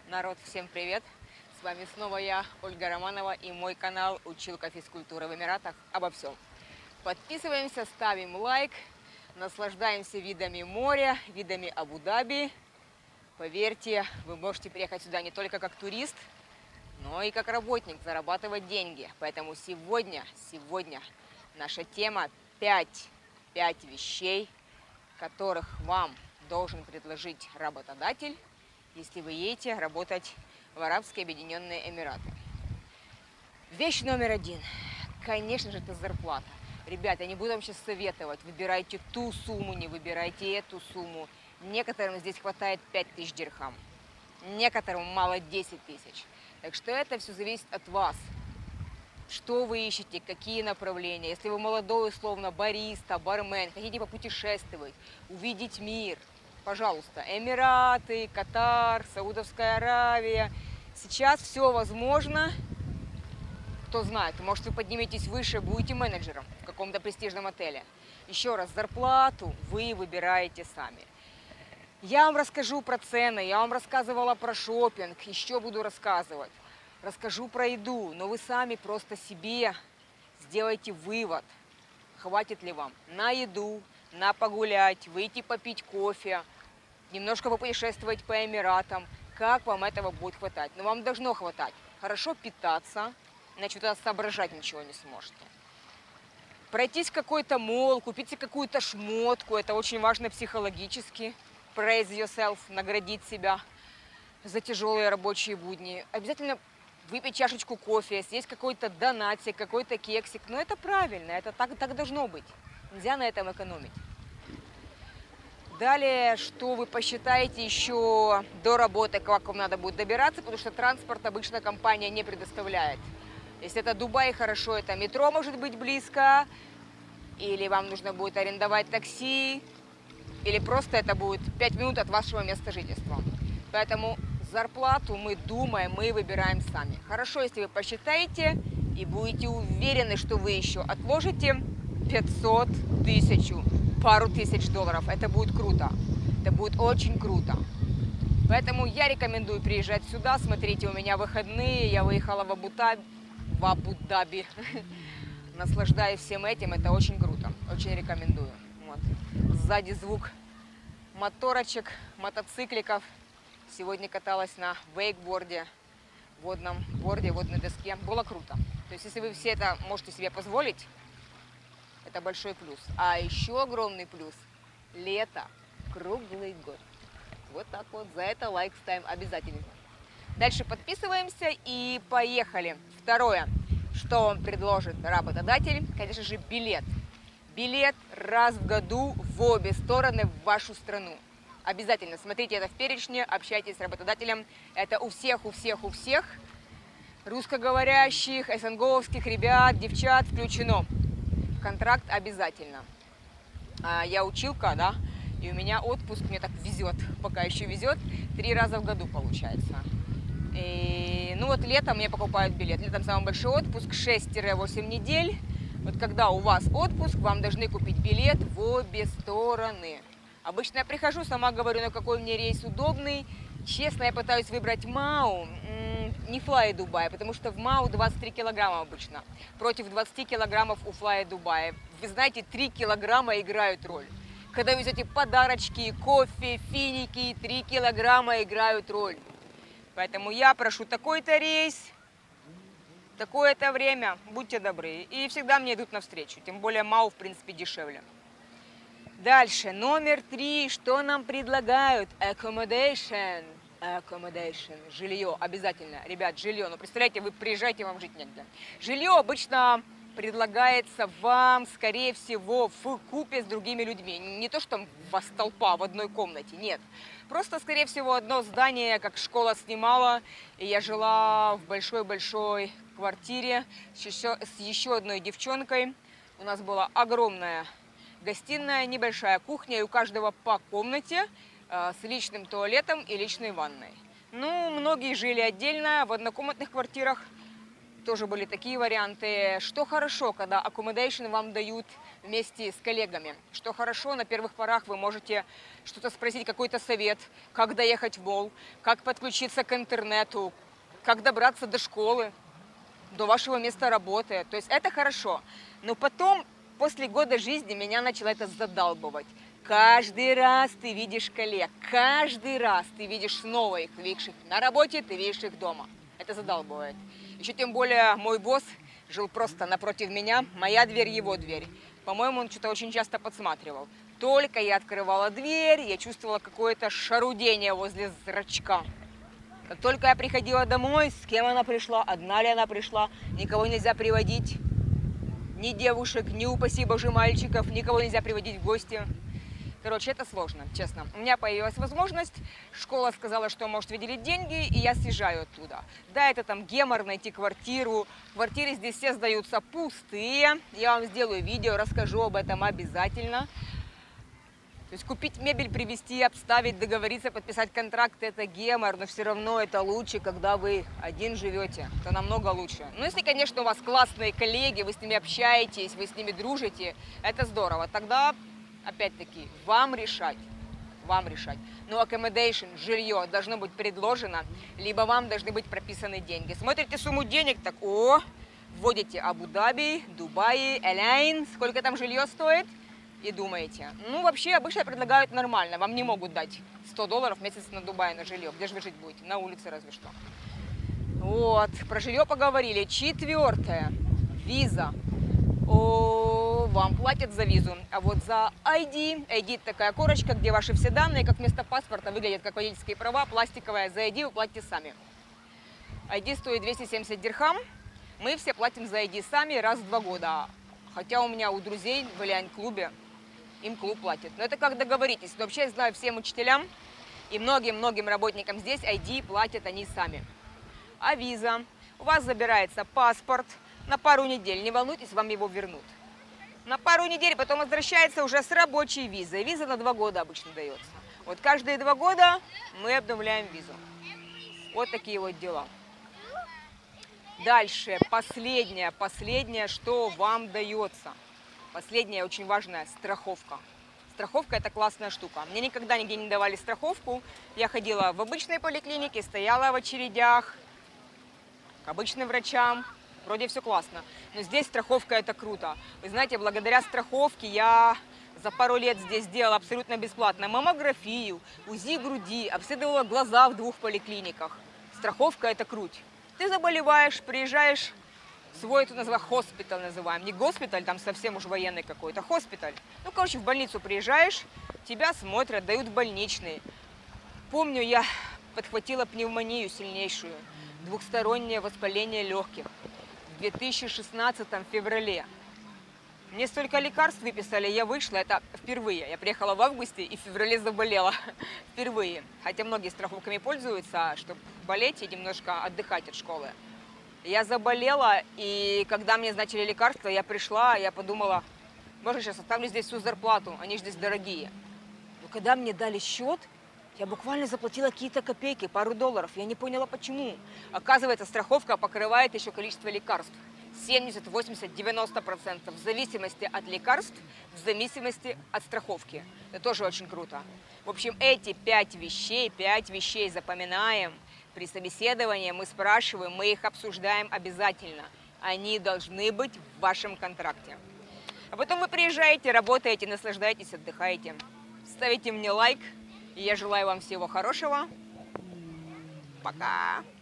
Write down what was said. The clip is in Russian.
Народ, всем привет! С вами снова я, Ольга Романова, и мой канал «Училка физкультуры в Эмиратах» обо всем. Подписываемся, ставим лайк, наслаждаемся видами моря, видами Абу-Даби. Поверьте, вы можете приехать сюда не только как турист, но и как работник, зарабатывать деньги. Поэтому сегодня наша тема 5 вещей, которых вам должен предложить работодатель, если вы едете работать в Арабские Объединенные Эмираты. Вещь номер 1. Конечно же, это зарплата. Ребята, я не буду вам сейчас советовать. Выбирайте ту сумму, не выбирайте эту сумму. Некоторым здесь хватает 5000 дирхам. Некоторым мало 10 тысяч. Так что это все зависит от вас. Что вы ищете, какие направления. Если вы молодой, условно, бариста, бармен, хотите попутешествовать, увидеть мир, пожалуйста, Эмираты, Катар, Саудовская Аравия. Сейчас все возможно. Кто знает, может, вы подниметесь выше, будете менеджером в каком-то престижном отеле. Еще раз, зарплату вы выбираете сами. Я вам расскажу про цены, я вам рассказывала про шопинг, еще буду рассказывать. Расскажу про еду, но вы сами просто себе сделайте вывод, хватит ли вам на еду, на погулять, выйти попить кофе, немножко попутешествовать по Эмиратам, как вам этого будет хватать. Но вам должно хватать. Хорошо питаться, иначе туда соображать ничего не сможете. Пройтись в какой-то мол, купить какую-то шмотку, это очень важно психологически. Praise yourself, наградить себя за тяжелые рабочие будни. Обязательно выпить чашечку кофе, съесть какой-то донатик, какой-то кексик. Но это правильно, это так должно быть. Нельзя на этом экономить. Далее, что вы посчитаете еще до работы, как вам надо будет добираться, потому что транспорт обычно компания не предоставляет. Если это Дубай, хорошо, это метро может быть близко, или вам нужно будет арендовать такси, или просто это будет 5 минут от вашего места жительства. Поэтому зарплату мы думаем, мы выбираем сами. Хорошо, если вы посчитаете и будете уверены, что вы еще отложите 500, 1000, пару тысяч долларов. Это будет круто. Это будет очень круто. Поэтому я рекомендую приезжать сюда. Смотрите, у меня выходные. Я выехала в Абу-Даби. Наслаждаюсь всем этим. Это очень круто. Очень рекомендую. Вот. Сзади звук моторочек, мотоцикликов. Сегодня каталась на вейкборде, водном борде, водной доске. Было круто. То есть, если вы все это можете себе позволить, это большой плюс. А еще огромный плюс – лето, круглый год. Вот так вот. За это лайк ставим обязательно. Дальше подписываемся и поехали. Второе, что вам предложит работодатель, конечно же, билет. Билет раз в году в обе стороны в вашу страну. Обязательно смотрите это в перечне, общайтесь с работодателем. Это у всех русскоговорящих, СНГовских ребят, девчат включено. Контракт обязательно. Я училка, да, и у меня отпуск, мне так везет, пока еще везет, 3 раза в году получается. И, ну вот летом мне покупают билет. Летом самый большой отпуск, 6-8 недель. Вот когда у вас отпуск, вам должны купить билет в обе стороны. Обычно я прихожу, сама говорю, на какой мне рейс удобный. Честно, я пытаюсь выбрать МАУ, не Fly Dubai, потому что в МАУ 23 килограмма обычно. Против 20 килограммов у Fly Dubai. Вы знаете, 3 килограмма играют роль. Когда вы везете подарочки, кофе, финики, 3 килограмма играют роль. Поэтому я прошу такой-то рейс, такое-то время, будьте добры. И всегда мне идут навстречу, тем более МАУ, в принципе, дешевле. Дальше, номер 3, что нам предлагают? Accommodation. Жилье, обязательно. Ребят, жилье. Ну, представляете, вы приезжаете, вам жить негде. Жилье обычно предлагается вам, скорее всего, в купе с другими людьми. Не то, что там у вас толпа в одной комнате, нет. Просто, скорее всего, одно здание, как школа снимала, и я жила в большой-большой квартире с еще одной девчонкой. У нас была огромная гостиная, небольшая кухня, и у каждого по комнате с личным туалетом и личной ванной. Ну, многие жили отдельно, в однокомнатных квартирах. тоже были такие варианты. Что хорошо, когда accommodation вам дают вместе с коллегами. Что хорошо, на первых порах вы можете что-то спросить, какой-то совет, как доехать в молл, как подключиться к интернету, как добраться до школы, до вашего места работы. То есть это хорошо. Но потом, после года жизни, меня начало это задалбывать. Каждый раз ты видишь коллег, каждый раз ты видишь снова их, видишь их на работе, ты видишь их дома. Это задалбывает. Еще тем более мой босс жил просто напротив меня, моя дверь, его дверь. По-моему, он что-то очень часто подсматривал. Только я открывала дверь, я чувствовала какое-то шарудение возле зрачка. Как только я приходила домой, с кем она пришла, одна ли она пришла, никого нельзя приводить, ни девушек, ни, упаси боже, мальчиков, никого нельзя приводить в гости. Короче, это сложно, честно. У меня появилась возможность, школа сказала, что может выделить деньги, и я съезжаю оттуда. Да, это там гемор, найти квартиру. Квартиры здесь все сдаются пустые. Я вам сделаю видео, расскажу об этом обязательно. То есть купить мебель, привезти, обставить, договориться, подписать контракт – это гемор, но все равно это лучше, когда вы один живете. Это намного лучше. Ну, если, конечно, у вас классные коллеги, вы с ними общаетесь, вы с ними дружите, это здорово. Тогда, опять-таки, вам решать. Вам решать. Но accommodation, жилье должно быть предложено, либо вам должны быть прописаны деньги. Смотрите сумму денег, так, вводите Абу-Даби, Дубай, Элейн, сколько там жилье стоит? И думаете, ну вообще обычно предлагают нормально, вам не могут дать $100 в месяц на Дубае на жилье, где же вы жить будете, на улице разве что. Вот, про жилье поговорили. Четвертое, виза. Вам платят за визу, а вот за ID, ID такая корочка, где ваши все данные, как вместо паспорта, выглядят как водительские права, пластиковая, за ID вы платите сами. ID стоит 270 дирхам, мы все платим за ID сами раз в 2 года, хотя у меня у друзей в Элейн-клубе им клуб платит. Но это как договоритесь. Но вообще я знаю всем учителям и многим-многим работникам здесь ID платят они сами. А виза? У вас забирается паспорт на пару недель. Не волнуйтесь, вам его вернут. На пару недель, потом возвращается уже с рабочей визой. Виза на 2 года обычно дается. Вот каждые 2 года мы обновляем визу. Вот такие вот дела. Дальше, последнее, что вам дается. Последняя очень важная – страховка. Страховка – это классная штука. Мне никогда нигде не давали страховку. Я ходила в обычной поликлинике, стояла в очередях к обычным врачам. Вроде все классно. Но здесь страховка – это круто. Вы знаете, благодаря страховке я за пару лет здесь делала абсолютно бесплатно маммографию, УЗИ груди, обследовала глаза в 2 поликлиниках. Страховка – это круть. Ты заболеваешь, приезжаешь, свой, это называется, хоспиталь называем. Не госпиталь, там совсем уж военный какой-то, хоспиталь. Ну, короче, в больницу приезжаешь, тебя смотрят, дают больничные. Помню, я подхватила пневмонию сильнейшую, 2-стороннее воспаление легких в 2016 феврале. Мне столько лекарств выписали, я вышла, это впервые. Я приехала в августе и в феврале заболела впервые. Хотя многие страховками пользуются, чтобы болеть и немножко отдыхать от школы. Я заболела, и когда мне назначили лекарства, я пришла, я подумала, боже, сейчас оставлю здесь всю зарплату, они же здесь дорогие. Но когда мне дали счет, я буквально заплатила какие-то копейки, пару $, я не поняла почему. Оказывается, страховка покрывает еще количество лекарств. 70, 80, 90% в зависимости от лекарств, в зависимости от страховки. Это тоже очень круто. В общем, эти 5 вещей запоминаем. При собеседовании мы спрашиваем, мы их обсуждаем обязательно. Они должны быть в вашем контракте. А потом вы приезжаете, работаете, наслаждаетесь, отдыхаете. Ставите мне лайк. И я желаю вам всего хорошего. Пока!